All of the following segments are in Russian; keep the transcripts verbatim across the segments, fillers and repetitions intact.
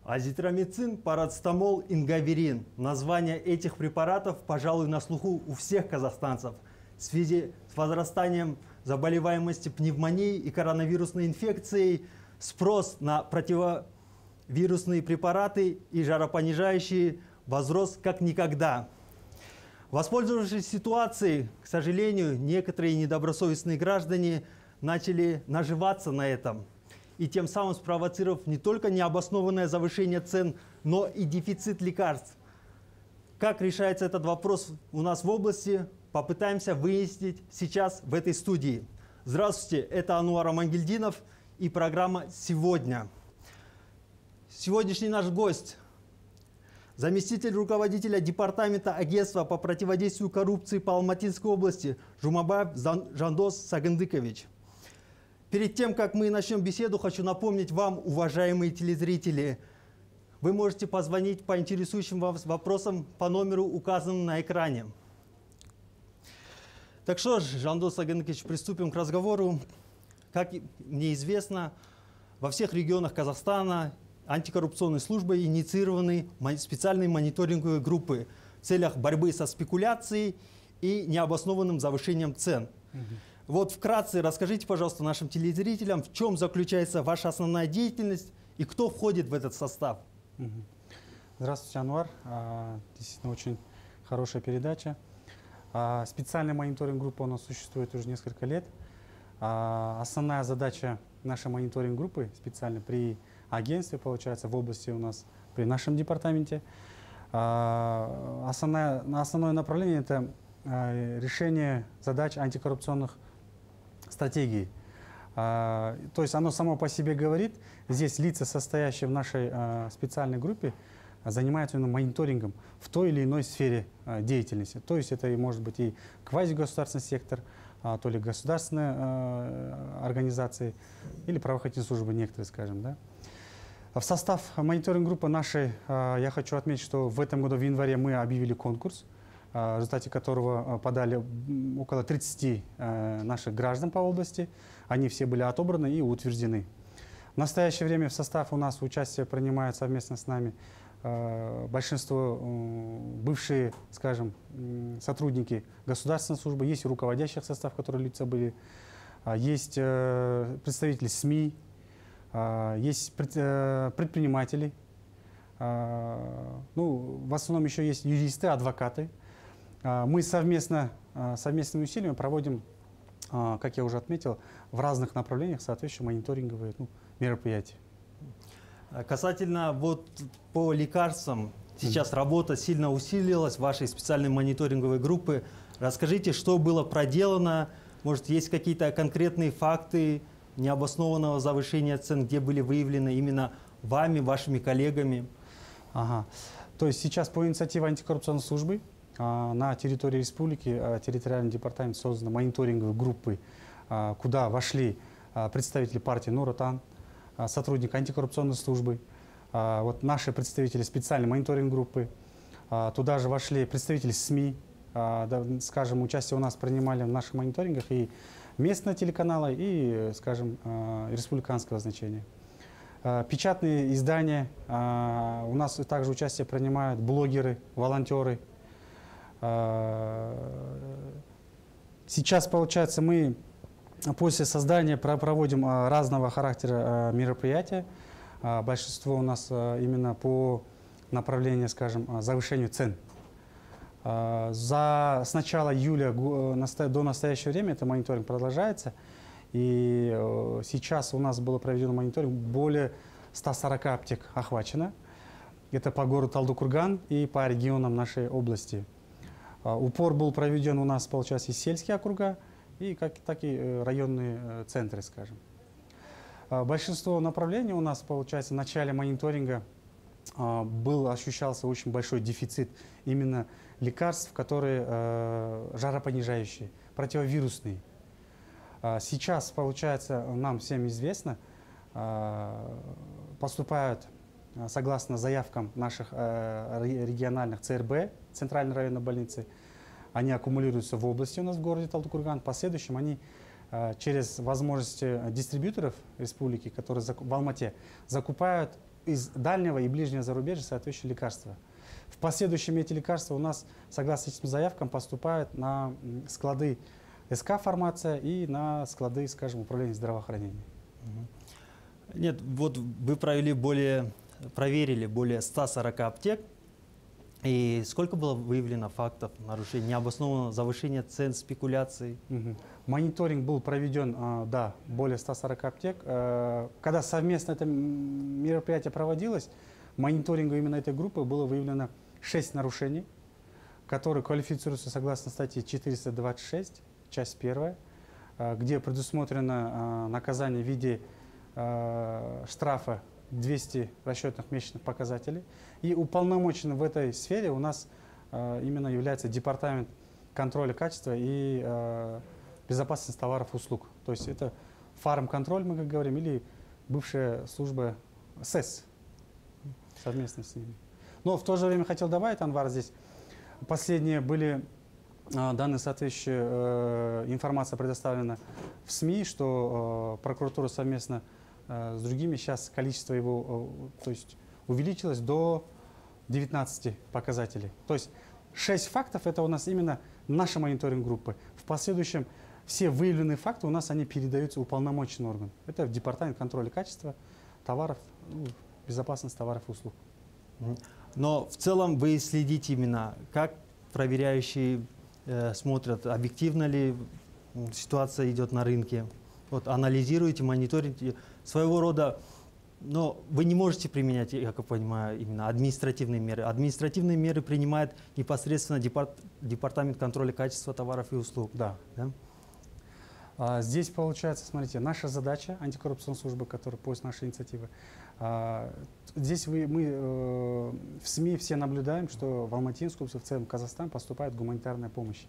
Азитромицин, парацетамол, ингаверин. Названия этих препаратов, пожалуй, на слуху у всех казахстанцев. В связи с возрастанием заболеваемости пневмонией и коронавирусной инфекцией спрос на противовирусные препараты и жаропонижающие возрос как никогда. Воспользовавшись ситуацией, к сожалению, некоторые недобросовестные граждане начали наживаться на этом, и тем самым спровоцировав не только необоснованное завышение цен, но и дефицит лекарств. Как решается этот вопрос у нас в области, попытаемся выяснить сейчас в этой студии. Здравствуйте, это Ануар Амангельдинов и программа «Сегодня». Сегодняшний наш гость – заместитель руководителя департамента агентства по противодействию коррупции по Алматинской области Жумабаев Жандос Сагындыкович. Перед тем, как мы начнем беседу, хочу напомнить вам, уважаемые телезрители, вы можете позвонить по интересующим вас вопросам по номеру, указанному на экране. Так что ж, Жандос Сагындыкович, приступим к разговору. Как мне известно, во всех регионах Казахстана антикоррупционной службой инициированы специальные мониторинговые группы в целях борьбы со спекуляцией и необоснованным завышением цен. Угу. Вот вкратце расскажите, пожалуйста, нашим телезрителям, в чем заключается ваша основная деятельность и кто входит в этот состав. Угу. Здравствуйте, Анвар. А, действительно, очень хорошая передача. А, специальная мониторинг-группа у нас существует уже несколько лет. А, основная задача нашей мониторинг-группы специально при агентстве, получается, в области у нас, при нашем департаменте. А, основное, основное направление – это а, решение задач антикоррупционных стратегий. А, то есть оно само по себе говорит, здесь лица, состоящие в нашей а, специальной группе, занимаются именно мониторингом в той или иной сфере а, деятельности. То есть это может быть и квазигосударственный сектор, а, то ли государственные а, организации или правоохранительные службы некоторые, скажем, да. В состав мониторинг-группы нашей а, я хочу отметить, что в этом году в январе мы объявили конкурс, в результате которого подали около тридцати наших граждан по области. Они все были отобраны и утверждены. В настоящее время в состав у нас участие принимают совместно с нами большинство бывшие, скажем, сотрудники государственной службы, есть и руководящих состав, которые лица были, есть представители СМИ, есть предприниматели, ну, в основном еще есть юристы, адвокаты. Мы совместно, совместными усилиями проводим, как я уже отметил, в разных направлениях соответствующие мониторинговые ну, мероприятия. Касательно вот по лекарствам, сейчас mm-hmm. работа сильно усилилась вашей специальной мониторинговой группы. Расскажите, что было проделано, может, есть какие-то конкретные факты необоснованного завышения цен, где были выявлены именно вами, вашими коллегами? Ага. То есть сейчас по инициативе антикоррупционной службы на территории республики территориальный департамент создан мониторинговой группы, куда вошли представители партии Нур Отан, сотрудник антикоррупционной службы, вот наши представители специальной мониторинговой группы, туда же вошли представители СМИ, скажем, участие у нас принимали в наших мониторингах и местные телеканалы, и, скажем, республиканского значения. Печатные издания, у нас также участие принимают блогеры, волонтеры. Сейчас, получается, мы после создания проводим разного характера мероприятия. Большинство у нас именно по направлению, скажем, завышению цен. За, с начала июля до настоящего времени это мониторинг продолжается. И сейчас у нас было проведено мониторинг, более ста сорока аптек охвачено. Это по городу Талдыкурган и по регионам нашей области. Упор был проведен у нас, получается, и сельские округа, и как, так и районные центры, скажем. Большинство направлений у нас, получается, в начале мониторинга был, ощущался очень большой дефицит именно лекарств, которые жаропонижающие, противовирусные. Сейчас, получается, нам всем известно, поступают, согласно заявкам наших региональных ЦРБ, Центральной районной больницы, они аккумулируются в области у нас в городе Талдыкурган. В последующем они через возможности дистрибьюторов республики, которые в Алмате закупают из дальнего и ближнего зарубежья соответствующие лекарства. В последующем эти лекарства у нас, согласно этим заявкам, поступают на склады СК «Фармация» и на склады, скажем, управления здравоохранения. Нет, вот вы провели более, проверили более ста сорока аптек. И сколько было выявлено фактов нарушений, необоснованного завышения цен, спекуляций? Угу. Мониторинг был проведен, э, да, более ста сорока аптек. Э, когда совместно это мероприятие проводилось, мониторингом именно этой группы было выявлено шесть нарушений, которые квалифицируются согласно статье четыреста двадцать шесть, часть первая, э, где предусмотрено э, наказание в виде э, штрафа двести расчетных месячных показателей. И уполномоченным в этой сфере у нас э, именно является департамент контроля качества и э, безопасности товаров и услуг. То есть это фармконтроль, мы как говорим, или бывшая служба СЭС совместно с ними. Но в то же время хотел добавить, Анвар, здесь последние были э, данные соответствующие, э, информация предоставлена в СМИ, что э, прокуратура совместно с другими, сейчас количество его, то есть, увеличилось до девятнадцати показателей. То есть шесть фактов — это у нас именно наша мониторинг-группа. В последующем все выявленные факты у нас они передаются в уполномоченный орган. Это в департамент контроля качества товаров, ну, безопасности товаров и услуг. Но в целом вы следите именно, как проверяющие э, смотрят, объективно ли ситуация идет на рынке. Вот, анализируете, мониторите своего рода, но вы не можете применять, я как понимаю, именно административные меры. Административные меры принимает непосредственно департ, департамент контроля качества товаров и услуг. Да. Да? А, здесь получается, смотрите, наша задача, антикоррупционная служба, которая поиск нашей инициативы. А, здесь вы, мы э, в СМИ все наблюдаем, что в Алматинскую область, в целом Казахстан поступает гуманитарная помощь.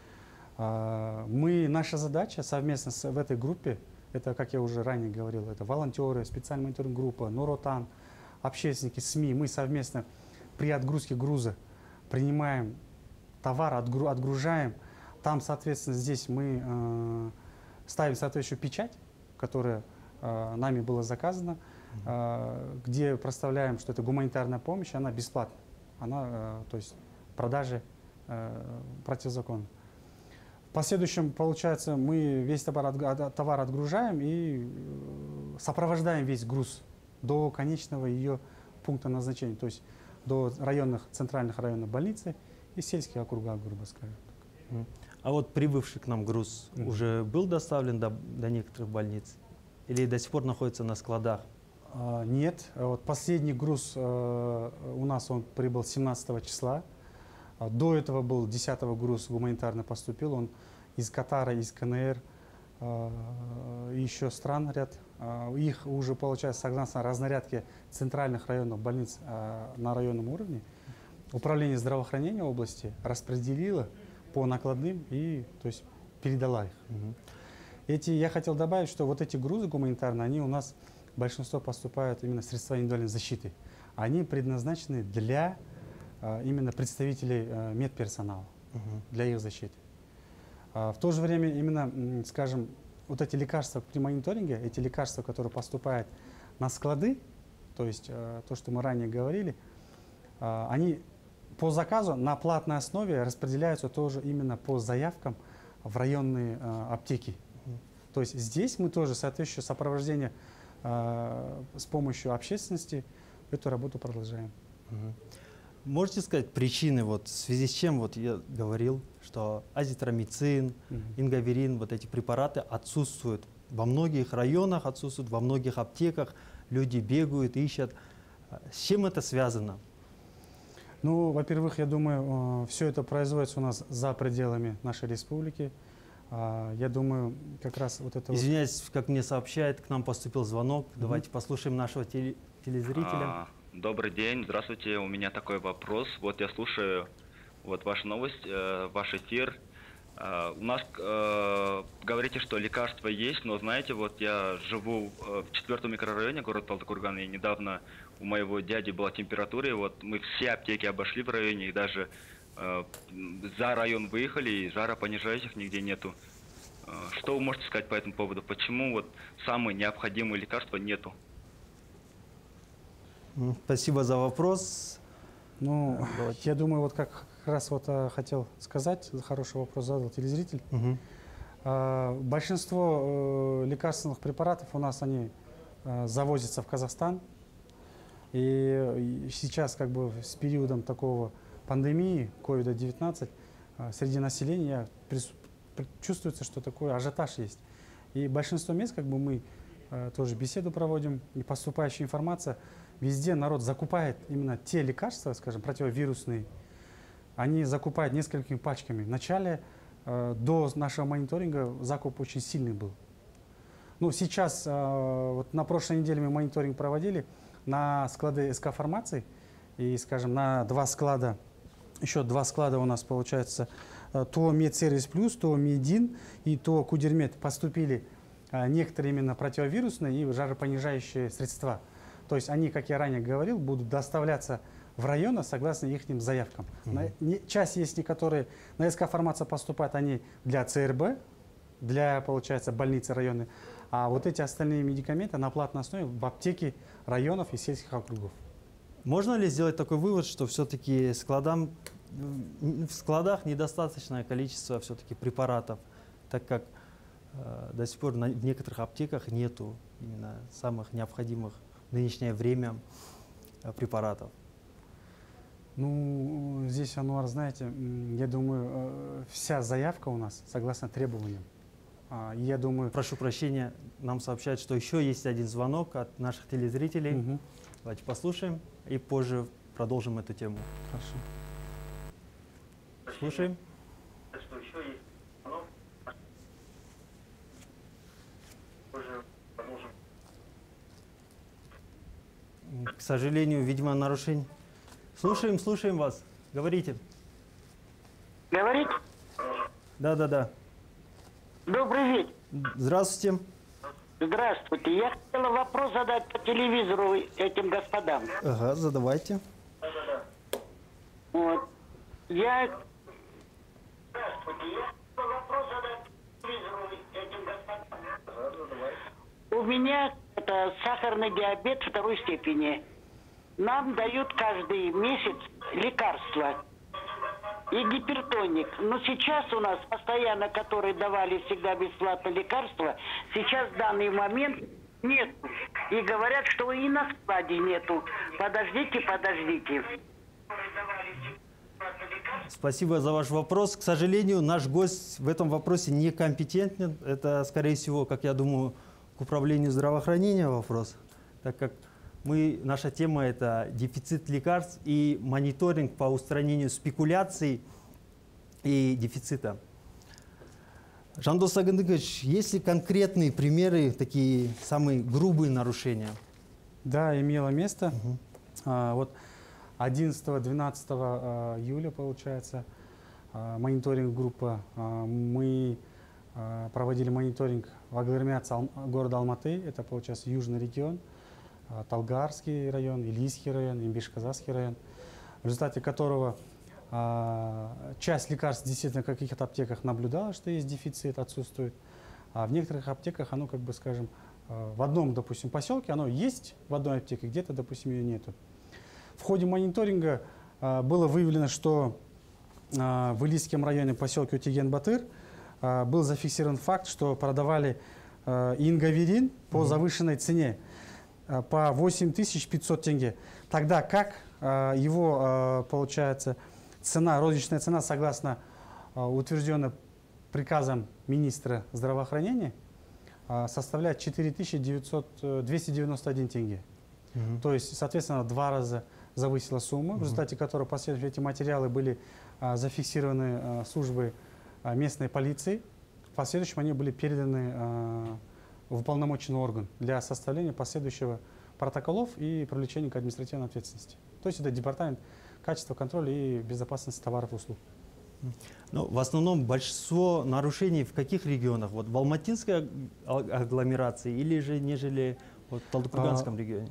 Мы, наша задача совместно с, в этой группе, это, как я уже ранее говорил, это волонтеры, специальная мониторинг-группа, Нуротан, общественники, СМИ. Мы совместно при отгрузке груза принимаем товар, отгру, отгружаем. Там, соответственно, здесь мы э, ставим соответствующую печать, которая э, нами была заказана, э, где проставляем, что это гуманитарная помощь, она бесплатна. Она, э, то есть продажи э, противозаконны. В последующем, получается, мы весь товар, от, товар отгружаем и сопровождаем весь груз до конечного ее пункта назначения, то есть до районных, центральных районов больницы и сельских округов, грубо скажем. А вот прибывший к нам груз mm-hmm. уже был доставлен до, до некоторых больниц или до сих пор находится на складах? А, нет, вот последний груз а, у нас он прибыл семнадцатого числа. До этого был десятого груз гуманитарно поступил, он из Катара, из КНР, э, еще стран ряд. Э, их уже, получается, согласно разнарядке центральных районов больниц э, на районном уровне, управление здравоохранения области распределило по накладным и, то есть, передала их. Угу. Эти, я хотел добавить, что вот эти грузы гуманитарные, они у нас, большинство поступают именно средства индивидуальной защиты. Они предназначены для именно представителей э, медперсонала, угу. для их защиты. А, в то же время именно, скажем, вот эти лекарства при мониторинге, эти лекарства, которые поступают на склады, то есть э, то, что мы ранее говорили, э, они по заказу на платной основе распределяются тоже именно по заявкам в районные э, аптеки. Угу. То есть здесь мы тоже соответствующее сопровождение э, с помощью общественности эту работу продолжаем. Угу. Можете сказать причины, вот, в связи с чем вот я говорил, что азитромицин, mm-hmm. ингаверин, вот эти препараты отсутствуют во многих районах, отсутствуют во многих аптеках, люди бегают, ищут. С чем это связано? Ну, во-первых, я думаю, все это производится у нас за пределами нашей республики. Я думаю, как раз вот это... Извиняюсь, вот... как мне сообщает, к нам поступил звонок. Mm-hmm. Давайте послушаем нашего теле... телезрителя. Добрый день, здравствуйте, у меня такой вопрос. Вот я слушаю вот вашу новость, э, ваш эфир. Э, у нас э, говорите, что лекарства есть, но знаете, вот я живу э, в четвертом микрорайоне, город Талдыкурган, и недавно у моего дяди была температура, и вот мы все аптеки обошли в районе, и даже э, за район выехали, и жаропонижающих нигде нету. Э, что вы можете сказать по этому поводу? Почему вот самые необходимые лекарства нету? М, Спасибо за вопрос. Ну, А, давайте. я думаю, вот как, как раз вот а, хотел сказать, хороший вопрос задал телезритель. Мгм. А, большинство э, лекарственных препаратов у нас они э, завозятся в Казахстан. И, и сейчас как бы с периодом такого пандемии ковида девятнадцать э, среди населения прис- при- чувствуется, что такой ажиотаж есть. И большинство мест, как бы мы э, тоже беседу проводим, и поступающая информация, везде народ закупает именно те лекарства, скажем, противовирусные. Они закупают несколькими пачками. Вначале, э, до нашего мониторинга, закуп очень сильный был. Ну, сейчас, э, вот на прошлой неделе мы мониторинг проводили на склады СК Фармации. И, скажем, на два склада, еще два склада у нас, получается, э, ТО Медсервис Плюс, ТО Медин и ТО Кудермет поступили э, некоторые именно противовирусные и жаропонижающие средства. То есть они, как я ранее говорил, будут доставляться в районы согласно их заявкам. Мгм. На- не- часть есть, которые на СК Фармация поступают, они для ЦРБ, для, получается, больницы районы. А вот эти остальные медикаменты на платной основе в аптеке районов и сельских округов. Можно ли сделать такой вывод, что все-таки складам, м, в складах недостаточное количество все-таки препаратов, так как э, до сих пор на- в некоторых аптеках нету именно самых необходимых в нынешнее время э, препаратов? Ну, здесь, Ануар, знаете, м, я думаю, э, вся заявка у нас согласно требованиям. А, и я думаю... Прошу прощения, нам сообщают, что еще есть один звонок от наших телезрителей. Мгм. Давайте послушаем и позже продолжим эту тему. Хорошо. Слушаем. М, К сожалению, видимо, нарушение. Слушаем, слушаем вас. Говорите. Говорит? Да, да, да. Добрый вечер. Здравствуйте. Здравствуйте. Я хотела вопрос задать по телевизору этим господам. Ага, задавайте. Вот. Я... Здравствуйте. Я хотела вопрос задать по телевизору этим господам. У меня это сахарный диабет второй степени. Нам дают каждый месяц лекарства и гипертоник. Но сейчас у нас постоянно, которые давали всегда бесплатно лекарства, сейчас в данный момент нет. И говорят, что и на складе нету. Подождите, подождите. Спасибо за ваш вопрос. К сожалению, наш гость в этом вопросе некомпетентен. Это, скорее всего, как я думаю, к управлению здравоохранения вопрос, так как мы, наша тема – это дефицит лекарств и мониторинг по устранению спекуляций и дефицита. Жандос Сагындыкович, есть ли конкретные примеры, такие самые грубые нарушения? Да, имело место. Мгм. А, вот одиннадцатого-двенадцатого июля, получается, а, мониторинг группа. А, мы а, проводили мониторинг в агломерации Ал- города Алматы, это, получается, южный регион, а, Талгарский район, Илийский район, Имбиш-Казахский район, в результате которого а, часть лекарств действительно в каких-то аптеках наблюдалось, что есть дефицит, отсутствует, а в некоторых аптеках оно, как бы, скажем, а, в одном, допустим, поселке оно есть в одной аптеке, где-то, допустим, ее нету. В ходе мониторинга а, было выявлено, что а, в Илийском районе поселке Утеген-Батыр а, был зафиксирован факт, что продавали а, ингаверин по завышенной цене а, по восемь тысяч пятьсот тенге. Тогда как а, его, а, получается, цена, розничная цена, согласно а, утвержденной приказом министра здравоохранения, а, составляет четыре тысячи двести девяносто один тенге. Мгм. То есть, соответственно, в два раза завысила сумма, в результате которой последовательно эти материалы были а, зафиксированы а, службой а, местной полиции. В последующем они были переданы а, в уполномоченный орган для составления последующего протоколов и привлечения к административной ответственности. То есть это департамент качества контроля и безопасности товаров и услуг. Ну, в основном большинство нарушений в каких регионах? Вот в Алматинской аг- агломерации или же нежели вот в Талдыкурганском А, регионе?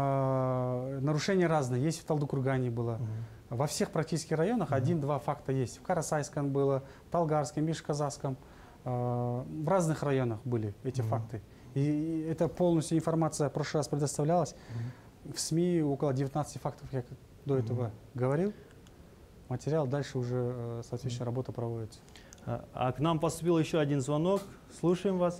А, нарушения разные. Есть в Талдыкургане было. Мгм. Во всех практически районах один-два факта есть. В Карасайском было, в Талгарском, Мишказахском. э, В разных районах были эти Мгм. факты. И и это полностью информация в прошлый раз предоставлялась. в СМИ около девятнадцати фактов, я до этого говорил. Материал дальше уже э, соответствующая работа проводится. А, а к нам поступил еще один звонок. Слушаем вас.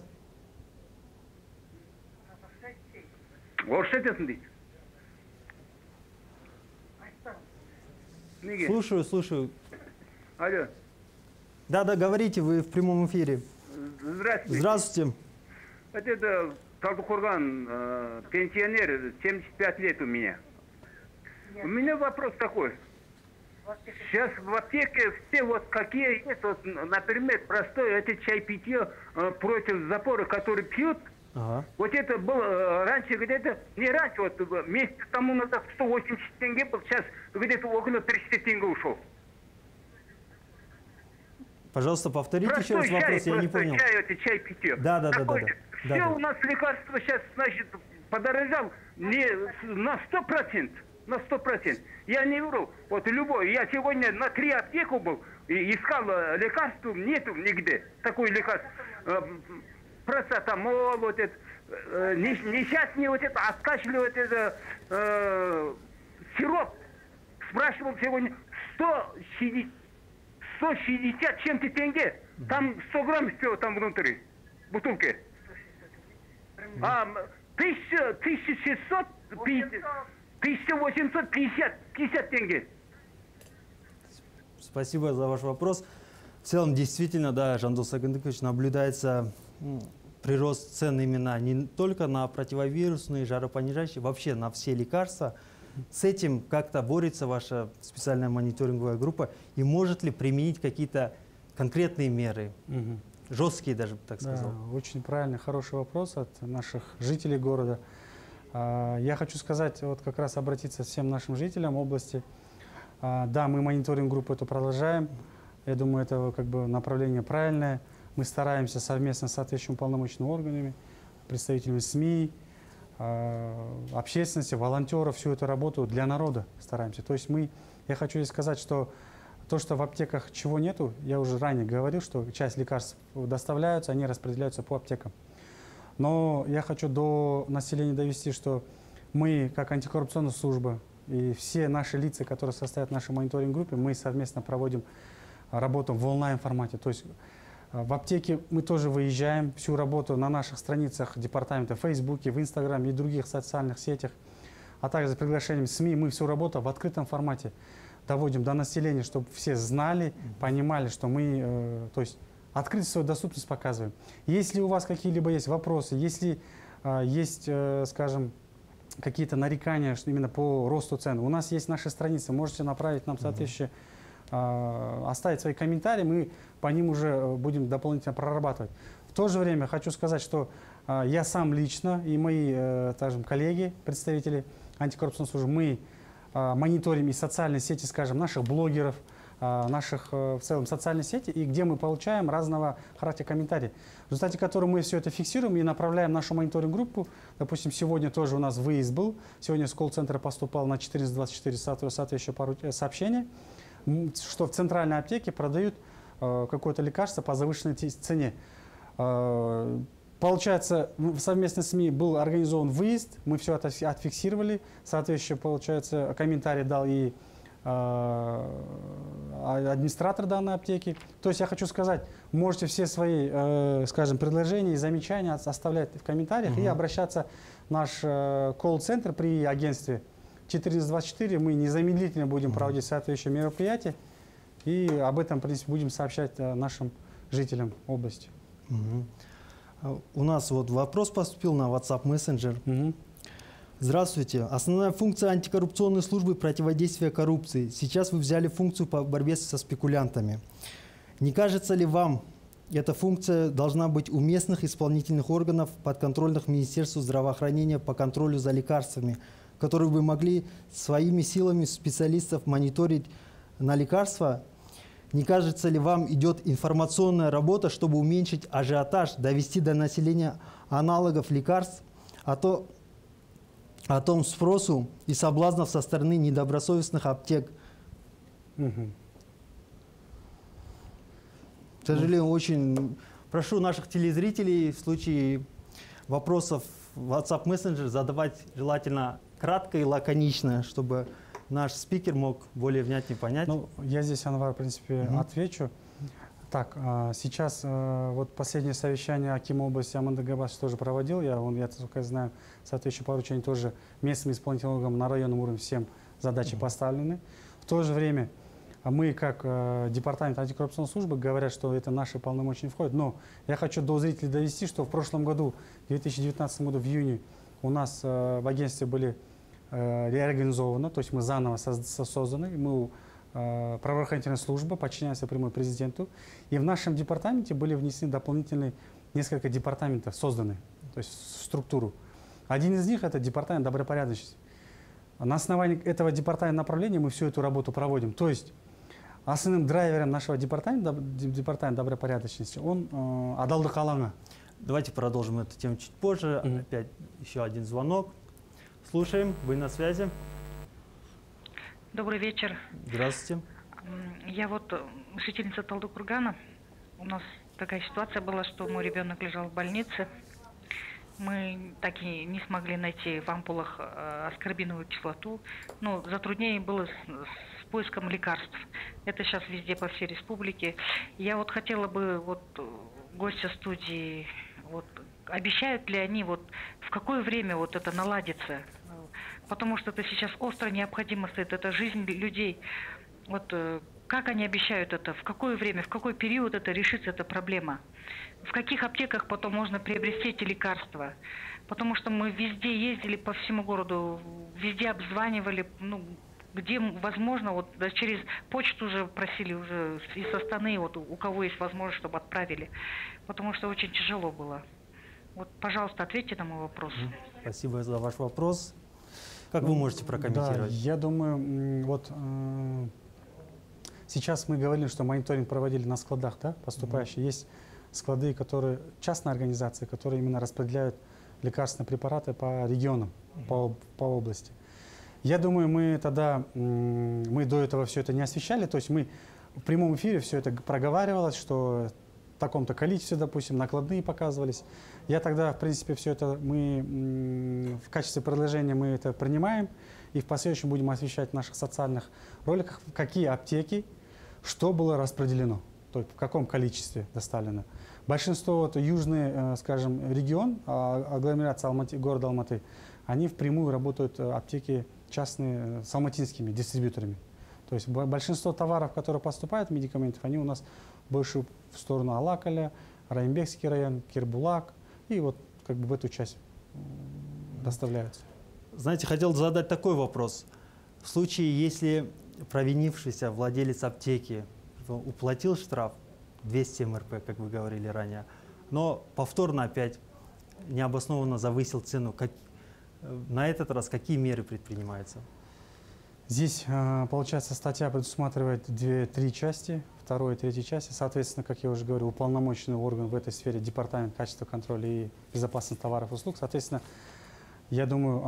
Слушаю, слушаю. Алло. Да, да, говорите, вы в прямом эфире. Здравствуйте. Здравствуйте. Вот это Талдыкурган, э, пенсионер, семьдесят пять лет у меня. У меня вопрос такой. Сейчас в аптеке все вот какие есть, вот, например, простое это чай питье э, против запора, который пьют. Ага. Вот это было э, раньше где-то, не раньше, вот месяц тому назад сто восемьдесят тенге был, сейчас где-то около триста тенге ушел. Пожалуйста, повторите Простой еще раз вопрос, чай, я не простой понял. чай, это чай питье. Да, да, да, да, да. Все Да, да. у нас лекарства сейчас, значит, подорожал не на сто процентов. На сто процентов. Я не вру. Вот любой. Я сегодня на три аптеку был и искал лекарств, нету нигде. Такое лекарство. Процетамол, вот это, несчастный вот это, откашливает это, э, сироп. Спрашивал сегодня сто шестьдесят чем-то тенге. Там сто грамм всего там внутри. Бутылки. А тысяча, тысяча шестьсот пятьдесят, тысяча восемьсот пятьдесят, пятьдесят тенге. Спасибо за ваш вопрос. В целом, действительно, да, Жандос Агандыкович, наблюдается м, прирост цен именно не только на противовирусные, жаропонижающие, вообще на все лекарства. С этим как-то борется ваша специальная мониторинговая группа? И может ли применить какие-то конкретные меры? Угу. Жесткие даже, так Да, сказал. очень правильный, хороший вопрос от наших жителей города. Я хочу сказать, вот как раз обратиться всем нашим жителям области. Да, мы мониторинг группу эту продолжаем. Я думаю, это как бы направление правильное. Мы стараемся совместно с соответствующими уполномоченными органами, представителями СМИ, общественности, волонтеров, всю эту работу для народа стараемся. То есть мы, я хочу сказать, что то, что в аптеках чего нету, я уже ранее говорил, что часть лекарств доставляются, они распределяются по аптекам. Но я хочу до населения довести, что мы, как антикоррупционная служба, и все наши лица, которые состоят в нашей мониторинг-группе, мы совместно проводим работу в онлайн-формате. То есть в аптеке мы тоже выезжаем, всю работу на наших страницах департамента в Фейсбуке, в Инстаграме и других социальных сетях, а также с приглашением СМИ, мы всю работу в открытом формате доводим до населения, чтобы все знали, понимали, что мы, э, то есть, открытую свою доступность показываем. Если у вас какие-либо есть вопросы, если э, есть, э, скажем, какие-то нарекания что именно по росту цен, у нас есть наши страницы, можете направить нам соответствующие, э, оставить свои комментарии, мы по ним уже будем дополнительно прорабатывать. В то же время хочу сказать, что э, я сам лично и мои, э, скажем, коллеги, представители антикоррупционной службы, мы мониторим и социальные сети, скажем, наших блогеров, наших в целом социальные сети, и где мы получаем разного характера комментарии, в результате которых мы все это фиксируем и направляем нашу мониторинг-группу. Допустим, сегодня тоже у нас выезд был, сегодня с колл-центра поступал на четырнадцать двадцать четыре соответствующее пару сообщения, что в центральной аптеке продают какое-то лекарство по завышенной цене. Получается, в совместной СМИ был организован выезд, мы все это отфиксировали, соответствующий, получается, комментарий дал и э, администратор данной аптеки. То есть я хочу сказать, можете все свои, э, скажем, предложения и замечания оставлять в комментариях угу. и обращаться в наш э, колл-центр при агентстве четырнадцать двадцать четыре. Мы незамедлительно будем угу. проводить соответствующие мероприятия и об этом, в принципе, будем сообщать э, нашим жителям области. Угу. У нас вот вопрос поступил на WhatsApp Messenger. Угу. Здравствуйте. Основная функция антикоррупционной службы – противодействие коррупции. Сейчас вы взяли функцию по борьбе со спекулянтами. Не кажется ли вам, эта функция должна быть у местных исполнительных органов, подконтрольных Министерству здравоохранения по контролю за лекарствами, которые бы могли своими силами специалистов мониторить на лекарства? Не кажется ли вам, идет информационная работа, чтобы уменьшить ажиотаж, довести до населения аналогов лекарств, а то о том спросу и соблазнов со стороны недобросовестных аптек? Угу. К сожалению, очень прошу наших телезрителей в случае вопросов в WhatsApp Messenger задавать желательно кратко и лаконично, чтобы наш спикер мог более внятнее понять. Ну, я здесь, Анвар, в принципе, Мгм. отвечу. Так, а, сейчас а, вот последнее совещание Акима области Аманды Габаш тоже проводил. Я, он, я только знаю, соответствующее поручение тоже местным исполнительным органам на районном уровне всем задачи Мгм. поставлены. В то же время а мы, как э, департамент антикоррупционной службы, говорят, что это наши полномочия не входят. Но я хочу до зрителей довести, что в прошлом году, в две тысячи девятнадцатом году, в июне, у нас э, в агентстве были э, реорганизованы, то есть мы заново соз- созданы, мы э, правоохранительная служба, подчиняемся прямой президенту. И в нашем департаменте были внесены дополнительные несколько департаментов, созданы, то есть в структуру. Один из них – это департамент добропорядочности. На основании этого департамента направления мы всю эту работу проводим. То есть основным драйвером нашего департамента, департамента добропорядочности, он э, Адалдык Алаңы. Давайте продолжим эту тему чуть позже. Мгм. Опять еще один звонок. Слушаем, вы на связи. Добрый вечер. Здравствуйте. М, Я вот э, жительница Талдыкургана. У нас такая ситуация была, что мой ребенок лежал в больнице. Мы так и не смогли найти в ампулах э, аскорбиновую кислоту. Ну, затруднение было с, с поиском лекарств. Это сейчас везде по всей республике. Я вот хотела бы вот э, гостя студии, вот обещают ли они вот в какое время вот это наладится? Потому что это сейчас остро необходимо стоит, это жизнь людей. Вот э, как они обещают это, в какое время, в какой период это решится эта проблема? В каких аптеках потом можно приобрести эти лекарства? Потому что мы везде ездили по всему городу, везде обзванивали, ну, где возможно, вот да, через почту уже просили уже из Астаны, вот у кого есть возможность, чтобы отправили. Потому что очень тяжело было. Вот, пожалуйста, ответьте на мой вопрос. Спасибо за ваш вопрос. Как вы можете прокомментировать? Да, я думаю, м, вот э, сейчас мы говорили, что мониторинг проводили на складах, да, поступающие. Есть склады, которые частные организации, которые именно распределяют лекарственные препараты по регионам, по, по области. Я думаю, мы тогда, м, мы до этого все это не освещали, то есть мы в прямом эфире все это проговаривалось, что в таком-то количестве, допустим, накладные показывались. Я тогда, в принципе, все это мы м, в качестве предложения мы это принимаем и в последующем будем освещать в наших социальных роликах, в какие аптеки, что было распределено, то есть в каком количестве доставлено. Большинство, вот, южный, э, скажем, регион, а, агломерация Алматы, города Алматы, они впрямую работают, э, аптеки частные, э, с алматинскими дистрибьюторами. То есть бо- большинство товаров, которые поступают, медикаментов, они у нас больше в сторону Алакаля, Райымбекский район, Кирбулак, и вот как бы в эту часть м, доставляются. Знаете, хотел задать такой вопрос. В случае, если провинившийся владелец аптеки уплатил штраф двести эм эр пэ, как вы говорили ранее, но повторно опять необоснованно завысил цену, как, на этот раз какие меры предпринимаются? Здесь, э, получается, статья предусматривает две-три части, второй и третьей части. Соответственно, как я уже говорил, уполномоченный орган в этой сфере — департамент качества контроля и безопасности товаров и услуг. Соответственно, я думаю,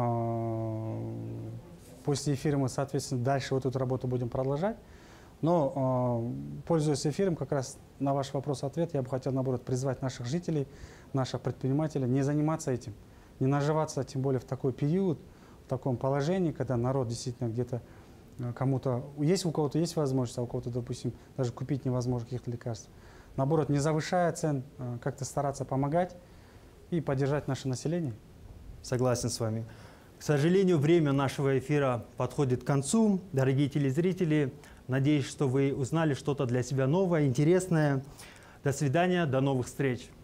э, после эфира мы, соответственно, дальше вот эту работу будем продолжать. Но, э, пользуясь эфиром, как раз на ваш вопрос-ответ, я бы хотел, наоборот, призвать наших жителей, наших предпринимателей не заниматься этим, не наживаться, тем более в такой период, в таком положении, когда народ действительно где-то э, кому-то, есть у кого-то есть возможность, а у кого-то, допустим, даже купить невозможно каких-то лекарств. Наоборот, не завышая цен, э, как-то стараться помогать и поддержать наше население. Согласен с вами. К сожалению, время нашего эфира подходит к концу. Дорогие телезрители, надеюсь, что вы узнали что-то для себя новое, интересное. До свидания, до новых встреч.